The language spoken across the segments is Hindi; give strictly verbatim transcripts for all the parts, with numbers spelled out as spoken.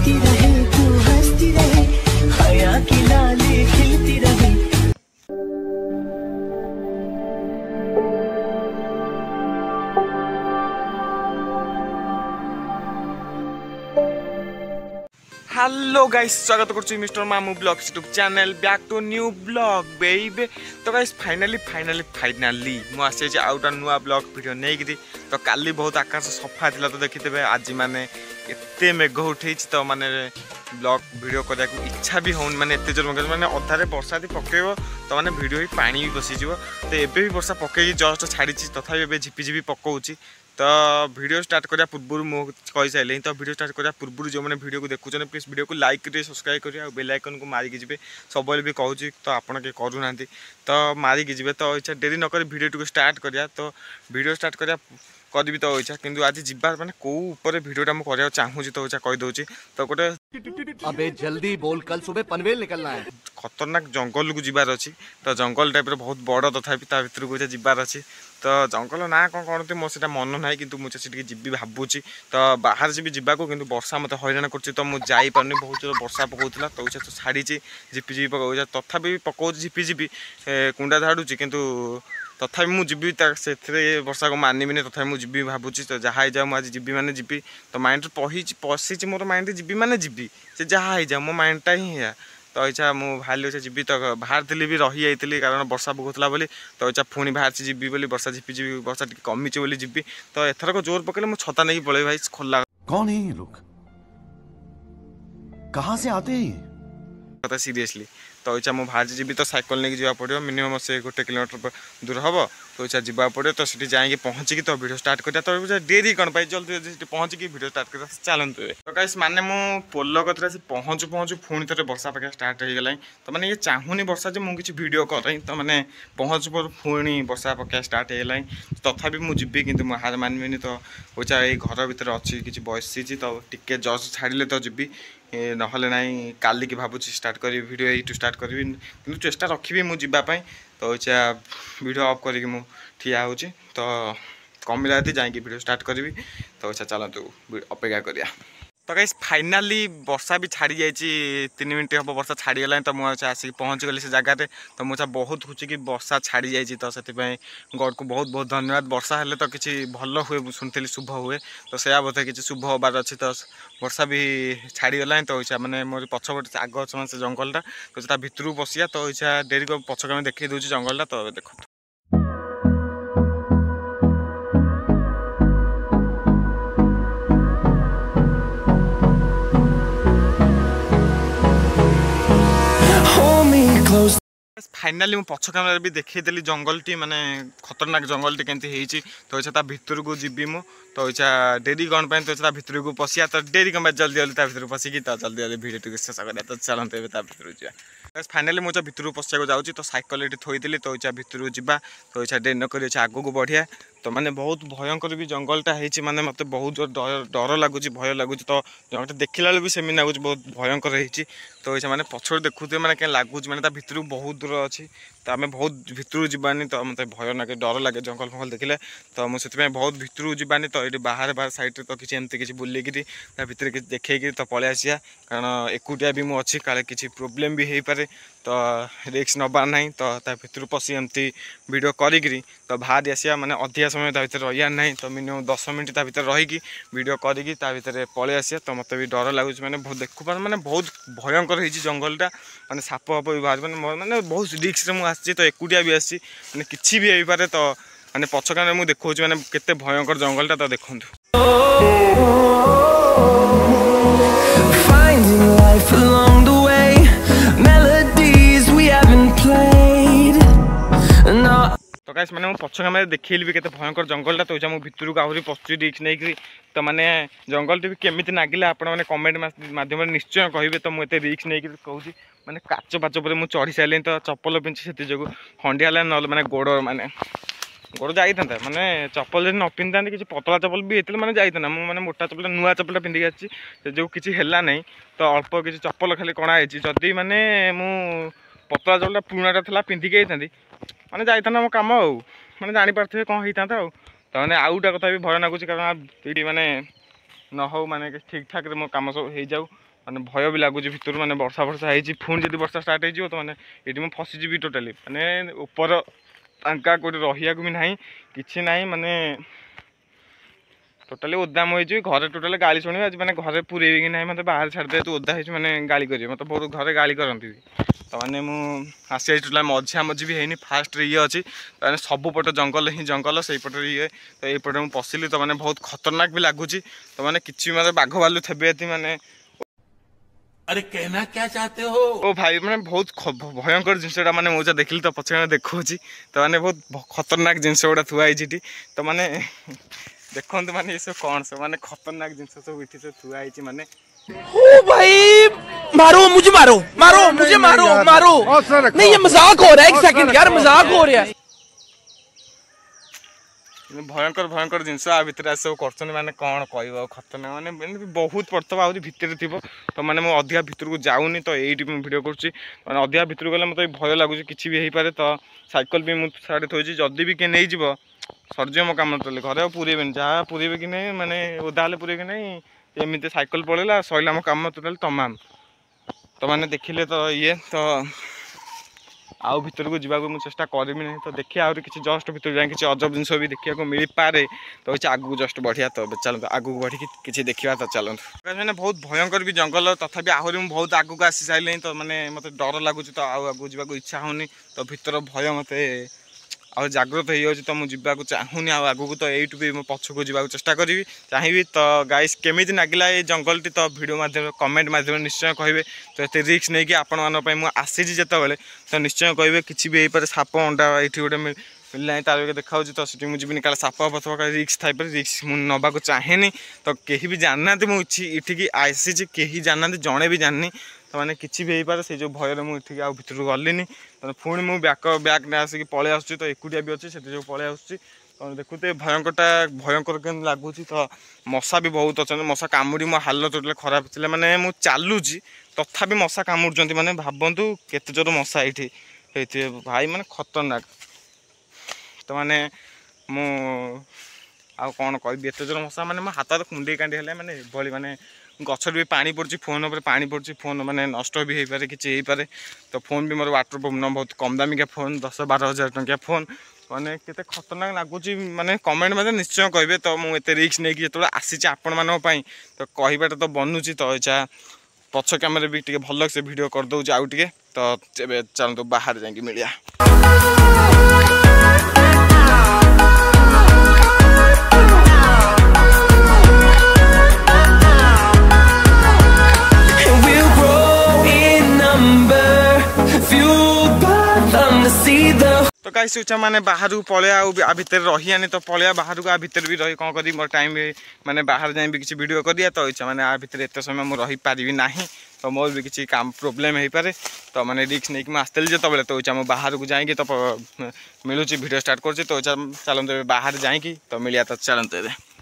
चलती रहे तू हंसती रहे हया की लाली खिलती रहे। हेलो गाइस स्वागत करुच्ची mister Mamu vlogs YouTube channel back to new vlog बेबे। तो गाइस फाइनाली फाइनाली फाइनाली मु आसी आउ गोटे नुआ ब्लॉग वीडियो नहीं तो काली बहुत आकाश सफा था तो देखिथे आज माने एते मेघ उठे तो माने ब्लॉग वीडियो करने को इच्छा भी होनी माने एते जोर मेघ माने अधारे वर्षा दी पकेब तो माने वीडियो ही पानी भी पशिज तो एबे भी वर्षा पकई जस्ट छाड़ी तथापि एबे झिपी झिपी पकाउची। तो वीडियो स्टार्ट करा पूर्व मुझे सारे तो वीडियो स्टार्ट करा पूर्व जो मैंने वीडियो को देखुं प्लीज वीडियो को लाइक करेंगे सब्सक्राइब करेंगे और बेल आइकन को मारिकी जी सब भी कहूँ तो आपड़ के करूना तो मारिकी जी तो इच्छा डेरी नक वीडियो टी स्टार्ट करा तो वीडियो स्टार्ट करा करी तो इच्छा किंतु आज जीवार माने को ऊपर वीडियोटा मुझे चाहूँगी तो इच्छा कहीदे तो गोटे अबे जल्दी बोल कल सुबह पनवेल निकलना है। खतरनाक जंगल को जीवार अच्छी तो जंगल टाइप बहुत बड़ तथापि ता भर को जीवार अच्छी तो जंगल ना कौन कहते मो से मन ना कि मुझे जी भावुची तो बाहर जी जावाक कि वर्षा मत हैरान कर तो मुझे जापारे बहुत जोर वर्षा पकाला तो इच्छा तो छाड़ी झिपी झिपी पकाऊ तथापि पकाऊ झिपी झिपी कुंडा झाड़ूची किंतु तथापि मुझे से वर्षा को मानविनी तथापि मुझे जी भावुची तो जहाँ जाओ मुझे जी मैंने जी तो माइंड पही पशिची मोर माइंड जी मैंने जी से जहाँ जाओ मो माइंडटा ही है तो इच्छा मुझे भाली इच्छा जी तो बाहर थी भी रही जाइली कारण वर्षा पकाला बोली तो इच्छा पुणी बाहर जी बोली वर्षा झिपी झिपी वर्षा टी कमिची बोली जी तो एथरक जोर पकड़े मुझे छता नहीं पड़े भाई खोला कौन है ये लोग कहाँ से आते हैं सीरियसली तो इच्छा मुझे बाहर जी तो साइकिल नहीं जावा पड़ो मिनिमम से गोटे किलोमीटर दूर हम तो इच्छा जावा पड़ो तो सीटी जाइए पहुँचिकी तो वीडियो स्टार्ट करा तो डेरी कौन पाई जल्दी जल्दी पहुँचिकी वीडियो स्टार्ट करा चलते तो गाइस माने मु पोल कतरा से पहुँचु पहुँचु पुणी थे वर्षा पका स्टार्ट हो गला तो मैंने ये चाहूनी वर्षा जो मुझे वीडियो करें तो मैंने पहुँचु पर पुणी वर्षा पका स्टार्ट हो गला तथापि मुझे जी कि हार मानविनी तो इच्छा ये घर भितर अच्छी किसी बसी तो टिके जस्ट छाड़े तो जी ना काली की भावुँ स्टार्ट करी वीडियो यू स्टार्ट करी कि चेष्टा रखी मुझे तो इच्छा वीडियो ऑफ करके मु ठिया हो तो कमिला जाइए वीडियो स्टार्ट करी तो इच्छा चलतु अपेक्षा करिया। तो गाइस फाइनाली वर्षा भी छाड़ी जाइए तीन मिनट हम वर्षा छाड़ी गला तो मुझे आसिक पहुँच गली से जगह तो मुझे बहुत खुशी कि वर्षा छाड़ी जाइए तो से गॉड को बहुत बहुत धन्यवाद। वर्षा हेले तो किसी भल हुए शुणी शुभ हुए तो सया बोधे किसी शुभ हबार अच्छी तो वर्षा भी छाड़ी गला तो इच्छा मैंने मोर पछपटे आग से जंगलटा तो भितर पशिया तो इच्छा डेरी को पछक देखी दूसरी जंगलटा तो देख फाइनाली मुझे पछ कैमेरा भी देखी जंगल टी माने खतरनाक जंगल टी केमती तो इच्छा भितर को जीवी मु तो इच्छा डेरी कौन तो इच्छा भितर को पशिया तो डेरी कम जल्दी जल्दी भितर पशिकी तो जल्दी जल्दी भिडियो टी शेष करा तो चलते भितर जा फाइनाली मुझे भितर पशिया जाऊँगी तो साइकिल ये थोड़ी तो इच्छा भितर जा तो इच्छा डेरी नक आग को बढ़िया तो माने बहुत भयंकर भी जंगलटा है माने मत बहुत जोर डर लगुच भय लगुच तो जगह देखला भी सेमी लगुच बहुत भयंकर है तो इच्छा मैंने पछड़ देखुए मैंने क्या लगुच मैंने भितर बहुत दूर अच्छी तो आम बहुत भितर जीवानी तो मत भय लगे डर लगे जंगल फंगल देखिले तो मुझे बहुत भितर जीवानी तो ये बाहर बाहर साइड तो किसी एमती किसी बुलिकी भितर किसी देखे तो पलि आसिया कारण एकुटिया भी मुझे अच्छी काले किसी प्रोब्लेम भी हो पारे तो रिस्क नबार ना तो भितर पशि एमती वीडियो करी तो बाहर आसिया माने अधिका समय भितर रहा ना तो मिनिमम दस मिनट भितर रहीकि वीडियो करी भितर पलि आसिया तो मत भी डर लगुच मैंने देखु मैंने बहुत भयंकर हो जंगलटा माने साप फाप भी बाहर मैंने बहुत रिस्क मुझे तो एकुटिया भी आसी मैंने किसी भी हो पारे तो मैंने पछकाने मुझे देखा मैंने केते भयंकर जंगलटा तो देखूँ तो गाइस मैंने पछ कैमेरा देखिली भी केते भयंकर जंगलटा तो इच्छा मुझे भितर को आहरी पशुची रिस्क नहीं तो मैंने जंगल टी केमिति नागिला आपण मैंने कमेंट माध्यम निश्चय कहे तो मुझे रिस्क नहीं कहूँ मैंने काच पाच पर मुझे चढ़ी सारे तो चप्पल पिंधि से जो खंडिया ना मैंने गोड़ मैंने गोड़ जाता मैंने चप्पल न पिंधा किसी पतला चप्पल भी होता मैंने जाता मैंने मोटा चप्पल नुआ चप्पल पिंधिक आसी जो किसी है ना तो अल्प किसी चप्पल खाली कणा जदि मैंने मु पतला चप्पल पुराटा था पिंधिक जाता मैंने जाता मो कम आउ मैंने जापारे कौन होता तो मैंने आउ गोटे कथा भी भय लगुच कारण ये मैंने न हो माने ठीक ठाक मो काम सब हो जाऊ माने भय भी लगुच भितर माने वर्षा वर्षा हो पुणी जब वर्षा स्टार्ट हो तो मैंने ये मुझे फसीजी टोटाली माने ऊपर टांका कौटे रहा भी ना कि ना माने टोटाली ओदा मुझे घरे टोटाली गाली शुणी आज मैंने घरे पुरेबी कि ना मतलब बाहर छाड़दे तू ओदा हो मैंने गाली करेंगे मतलब बहुत घरे गाली करती तो मैंने मुझे टोटाल मझा मझी भी है फास्ट ये अच्छी तो सबुपट जंगल ही जंगल से ये तो यपटे मुझे पशिली तो मैंने बहुत खतरनाक भी लगुच तो मैंने कि मतलब बाघ भालू थे मैंने अरे कहना क्या चाहते हो ओ भाई मैंने बहुत भयंकर जिनसा मैंने मुझे देखिली तो पचे देखा तो मैंने बहुत खतरनाक जिनस गुड़ा थुआई तो मैंने देखो मैंने ये सब कौन सब माने खतरनाक जिनस सब इठी से थुआई माने ओ भाई मारो मुझे मारो मारो मुझे मारो मारो नहीं ये मजाक हो रहा है एक सेकंड यार मजाक हो रहा है भयंकर भयंकर जिनस आ भितर सब कर माने कौन कह खतरनाक माने बहुत पड़ता आहरी भितर थी तो मैंने मुझे अधिका भितर को जाऊनी तो ये भिडियो करुँच मैंने अधिका भितर गले मतलब भय लगुच कि भी हो पारे तो साइकिल भी मुझे साढ़े थोड़ी जदि भी किए नहीं जीव सरज मो कम तो घर पूरे जहाँ पूरे कि नहीं माने ओदा पूरे कि नहीं एमती साइकिल पड़ेगा सैला मो कम टोटाल तमाम तो मैंने देखिले तो ये तो आउ भीतर को जावाक मुझे चेष्टा करी ना तो देखिए आहरी किसी जस्ट भीतर जाए किसी अजब जिन भी देखा मिल पारे तो आगू जस्ट बढ़िया तो चलते आगू बढ़ी किसी देखा तो चलते मैंने बहुत भयंकर भी जंगल तथापि आहरी मुझे बहुत आगू आसी सारे तो मैंने मत डर लगुच तो आगू जावाक इच्छा होनी तो भीतर भय मत आ जागृत हो तो मुझे चाहूनी आगू तो यू भी पछक जावाक चेष्टा करी चाहिए तो गाइस केमी लगिला ये जंगलटी तो वीडियो माध्यम कमेंट माध्यम निश्चय कहे तो ये रिस्क नहीं कि आपण मैं आसी जिते तो निश्चय कहे कि भी हो साप अंडा ये गोटे मिलना तार देखा तो सीटी मुझे निकाल साप पथवा रिस्क थाई रिस्क मुझे नवाक चाहे तो कहीं भी जानना मुझे आसी कहीं जानना जड़े भी जाननी तो मैंने किसी भी हो पारे से जो भय मुझे आ भर गलिनी तो पुणी मुझे बैक बैक ने आसिक पलि आसूँ तो एकुटिया भी अच्छी से जो पलि आसूँ तो देखुते भयंकरटा भयंकर के लगुच तो मशा भी बहुत अच्छा मशा कामुड़ी मो हाल टोटाल खराब थी मैंने मुझे चलुची तथापि मशा कामुड़ मैंने भावतु केते जोर मशा ये होते भाई मैंने खतरनाक तो मैंने मु आ कौन कह एत जोर मशा मैंने मो हाथ कुंडे कांडी है मैंने भाई मैंने गछ भी पानी पड़ी फोन पर पानी पड़ी फोन मैंने नष्ट भी हो पारे किसी हो पारे तो फोन भी मोर वाटर प्रूफ न बहुत कम दामिका फोन दस बार हजार टंकिया फोन मैंने केते खतरनाक लगुच मैंने कमेंट में निश्चय कहे तो मुझे रिस्क नहीं कि जो आसी आपण मानी तो कहबाटा तो बनूची तो इच्छा पछ कैमेरा भी टे भल से भिड करदे आउ टे तो चलते बाहर जाकि मिलिया तो कहीं सोचा मैंने बाहर को पलि आ भितर रही तो पलि बाहर को आ भितर भी रही कौन करी मोर टाइम मैंने बाहर जाए भी किसी वीडियो करिया तो इच्छा मैंने आ भितर एत समय मुझे रही पारि ना तो मोर भी किसी काम प्रोब्लेम हो पारे तो मैंने रिस्क नहीं कि आसती जो तो इच्छा मुझे बाहर को जाएंगे तो मिलूँ वीडियो स्टार्ट कर तो इच्छा चलते बाहर जाएंगे तो मिलिया तो चलते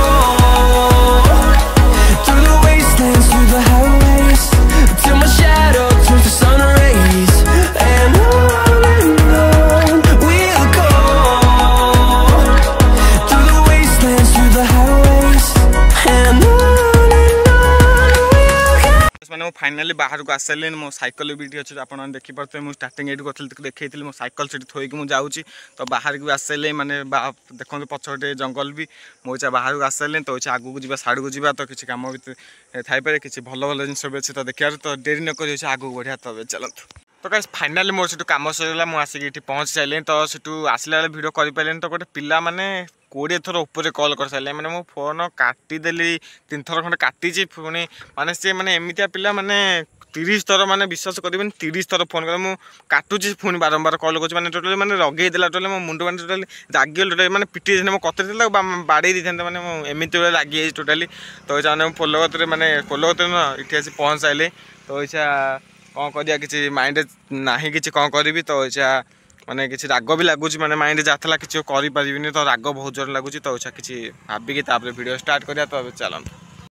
मैंने फाइनाली बाहर को आसारे मो साइकिल भी अच्छे आप देखिपे मुझे स्टार्टिंग ये करी देखी मो साइकिल से थोक मुझे जाऊँगी तो बाहर को आसारे मैंने देखो पछटे जंगल भी मुझे बाहर को आसारे तो आगू को साड़ को जा तो किसी कम भी थी किसी भल भल जिन भी अच्छे तो देखा तो डेरी नक आगू बढ़िया तो चलते तो कहीं फाइनाली मोर से कम सरला मुझे आसिक पहुँच सारे तो सीटू आसला बेले भिड कर तो गोटे पिला माने कोड़े थर ऊपर कल कर सारे मैंने मो फोन काटिदेली तीन थर खंडे काटी पुणी माने से माने एमतिया पिला माने तीस थर माने विश्वास करें तीस थर फोन कर मुझे काटुची पुणी बारंबार कल कर टोटाली मैंने रगे टोटाली मो मुंड मैंने टोटाली रागिगल टोटाली मैंने पिटी मो कतरी बाड़े दी था मैंने एमती लगी टोटाली तो मैंने पोलगत मैंने पोलगत इटे आसी पहुँच सारे तो इच्छा कौन करिया किसी माइंड ना कि कौन करी तो इच्छा माने किसी राग भी लगुच मैंने माइंड जाता किसी करें तो राग बहुत जोर लगुच तो इच्छा किसी भाविकी वीडियो स्टार्ट करिया तो चलते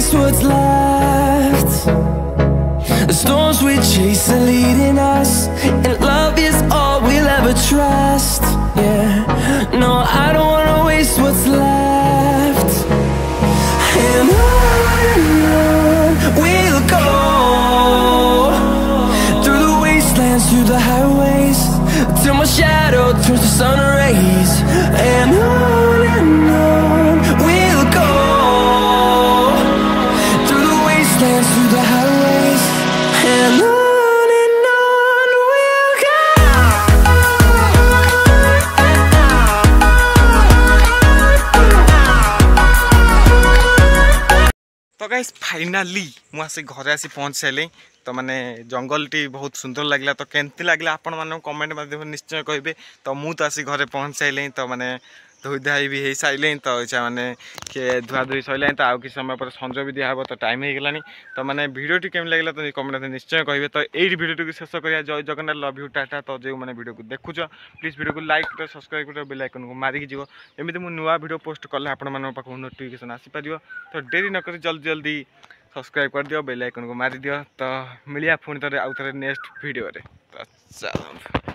The storms we chase are leading us, and love is all we'll ever trust. Yeah, no, I don't wanna waste what's left. And on wastelands through the highways, till my shadow turns to sun rays. And on and on we'll go, through the wastelands through the highways, and on. तो गाइस फाइनाली मु आसी घरे आसी पहुँच सारे तो माने जंगल टी बहुत सुंदर लगला तो केमती लगला आपण माने कमेंट माध्यम निश्चय कहबे तो मु तो आसी घरे पहुँच सारे तो माने धोई धाई भी हो सारे तो इच्छा माने किए धुआ धुई सैला तो आउ कि समय पर संज भी दिहब तो टाइम हो गलानी तो माने वीडियो टी केम लगला तो कमेंट निश्चय कहबे तो यही वीडियो टी शेष करिया जय जगन्नाथ लव यू टाटा तो जो मैंने वीडियो को देखुच प्लीज वीडियो को लाइक कर सब्सक्राइब कर बेल आइकन को मारिक जीव एमती मुझे नुआ वीडियो पोस्ट कले आपण पाखु नोटिफिकेशन आसीपर तो डेरी नक जल्दी जल्दी सब्सक्राइब कर दियो बेल आइकन को मारी दियो तो मिलिया पुणी थे आउ थे नेक्स्ट वीडियो रे तो चलो।